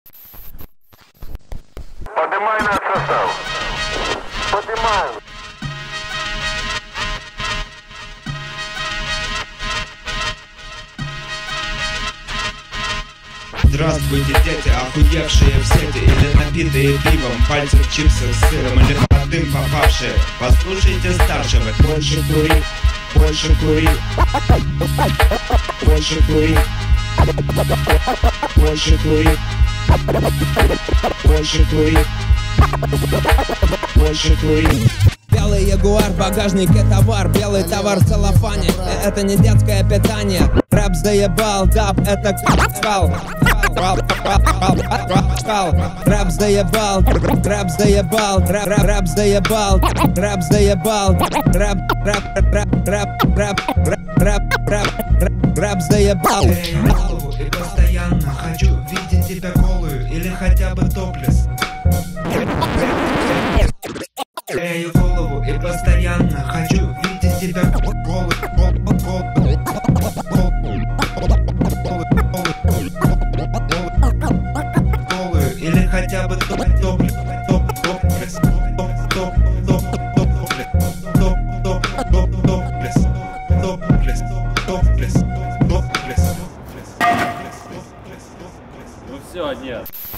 Поднимай на состав. Поднимай. Здравствуйте, дети, охуевшие в сети или набитые пивом, пальцев чипсы с сыром или под дым попавшие. Послушайте старшего. Больше кури, больше кури, больше кури, больше кури, больше кури, больше кури. Белый ягуар, багажнике товар, белый товар в целлофане. Это не детское питание. Рэп заебал, даб, это скал. Рэп заебал, рэп заебал, рэп заебал, рэп заебал, рэп заебал. Голову и постоянно хочу видеть тебя голую или хотя бы топлес. Теряю голову и постоянно хочу видеть тебя голую, или хотя бы топлес. Ну все, нет.